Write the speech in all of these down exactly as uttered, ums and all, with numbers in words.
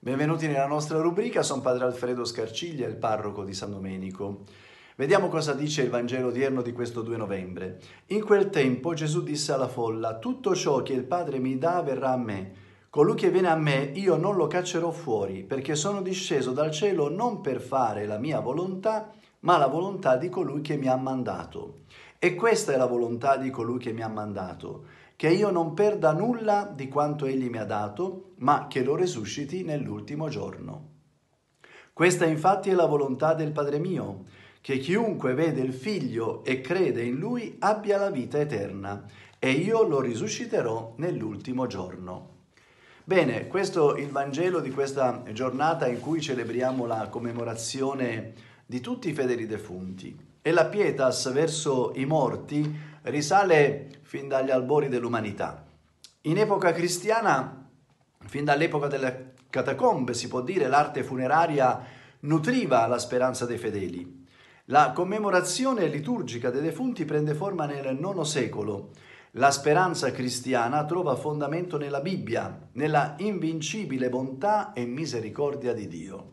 Benvenuti nella nostra rubrica, sono Padre Alfredo Scarciglia, il parroco di San Domenico. Vediamo cosa dice il Vangelo odierno di questo due novembre. In quel tempo Gesù disse alla folla: tutto ciò che il Padre mi dà verrà a me. Colui che viene a me io non lo caccerò fuori, perché sono disceso dal cielo non per fare la mia volontà, ma la volontà di colui che mi ha mandato. E questa è la volontà di colui che mi ha mandato, che io non perda nulla di quanto egli mi ha dato, ma che lo resusciti nell'ultimo giorno. Questa infatti è la volontà del Padre mio, che chiunque vede il Figlio e crede in Lui abbia la vita eterna, e io lo risusciterò nell'ultimo giorno. Bene, questo è il Vangelo di questa giornata in cui celebriamo la commemorazione di tutti i fedeli defunti. E la pietas verso i morti risale fin dagli albori dell'umanità. In epoca cristiana, fin dall'epoca delle catacombe, si può dire, l'arte funeraria nutriva la speranza dei fedeli. La commemorazione liturgica dei defunti prende forma nel nono secolo. La speranza cristiana trova fondamento nella Bibbia, nella invincibile bontà e misericordia di Dio.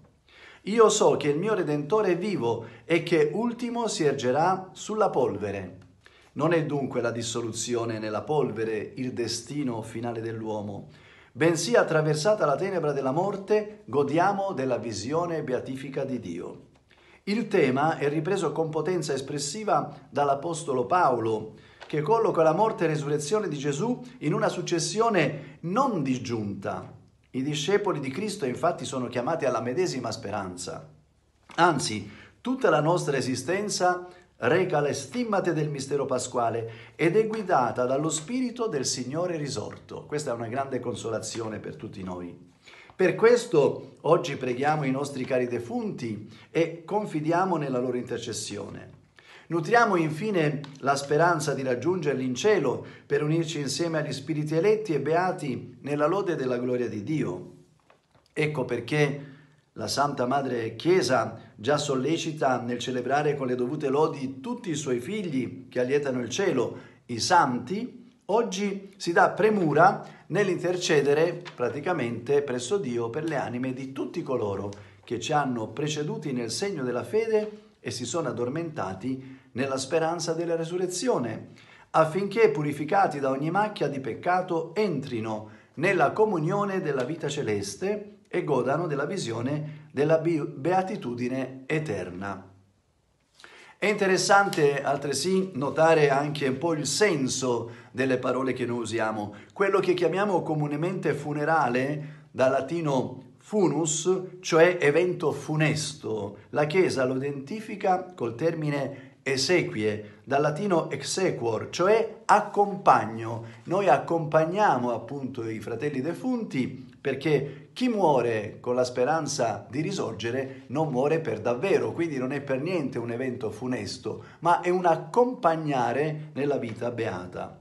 Io so che il mio Redentore è vivo e che ultimo si ergerà sulla polvere. Non è dunque la dissoluzione nella polvere il destino finale dell'uomo, bensì attraversata la tenebra della morte, godiamo della visione beatifica di Dio. Il tema è ripreso con potenza espressiva dall'Apostolo Paolo, che colloca la morte e resurrezione di Gesù in una successione non disgiunta. I discepoli di Cristo infatti sono chiamati alla medesima speranza. Anzi, tutta la nostra esistenza reca le stimmate del mistero pasquale ed è guidata dallo Spirito del Signore risorto. Questa è una grande consolazione per tutti noi. Per questo oggi preghiamo i nostri cari defunti e confidiamo nella loro intercessione. Nutriamo infine la speranza di raggiungerli in cielo per unirci insieme agli spiriti eletti e beati nella lode della gloria di Dio. Ecco perché la Santa Madre Chiesa già sollecita nel celebrare con le dovute lodi tutti i suoi figli che allietano il cielo, i santi. Oggi si dà premura nell'intercedere praticamente presso Dio per le anime di tutti coloro che ci hanno preceduti nel segno della fede e si sono addormentati nella speranza della resurrezione, affinché purificati da ogni macchia di peccato entrino nella comunione della vita celeste e godano della visione della beatitudine eterna. È interessante altresì notare anche un po' il senso delle parole che noi usiamo. Quello che chiamiamo comunemente funerale, dal latino funus, cioè evento funesto. La Chiesa lo identifica col termine esequie, dal latino exequor, cioè accompagno. Noi accompagniamo appunto i fratelli defunti perché chi muore con la speranza di risorgere non muore per davvero, quindi non è per niente un evento funesto, ma è un accompagnare nella vita beata.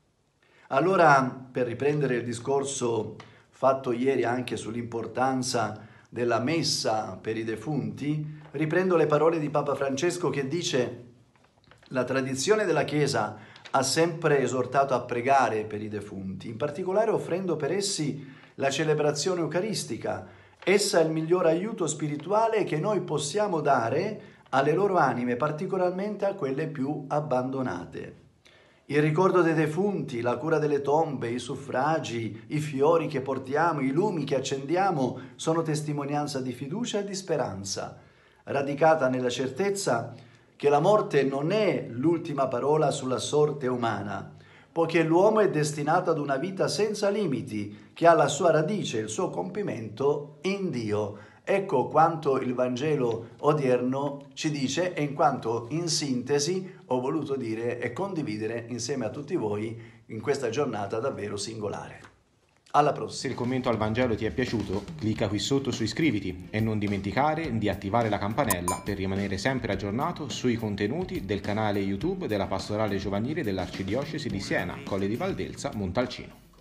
Allora, per riprendere il discorso fatto ieri anche sull'importanza della messa per i defunti, riprendo le parole di Papa Francesco che dice: la tradizione della Chiesa ha sempre esortato a pregare per i defunti, in particolare offrendo per essi la celebrazione eucaristica. Essa è il miglior aiuto spirituale che noi possiamo dare alle loro anime, particolarmente a quelle più abbandonate. Il ricordo dei defunti, la cura delle tombe, i suffragi, i fiori che portiamo, i lumi che accendiamo sono testimonianza di fiducia e di speranza, radicata nella certezza che la morte non è l'ultima parola sulla sorte umana, poiché l'uomo è destinato ad una vita senza limiti, che ha la sua radice, il suo compimento in Dio. Ecco quanto il Vangelo odierno ci dice e in quanto in sintesi ho voluto dire e condividere insieme a tutti voi in questa giornata davvero singolare. Alla prossima. Se il commento al Vangelo ti è piaciuto, clicca qui sotto su iscriviti e non dimenticare di attivare la campanella per rimanere sempre aggiornato sui contenuti del canale YouTube della Pastorale Giovanile dell'Arcidiocesi di Siena, Colle di Valdelsa, Montalcino.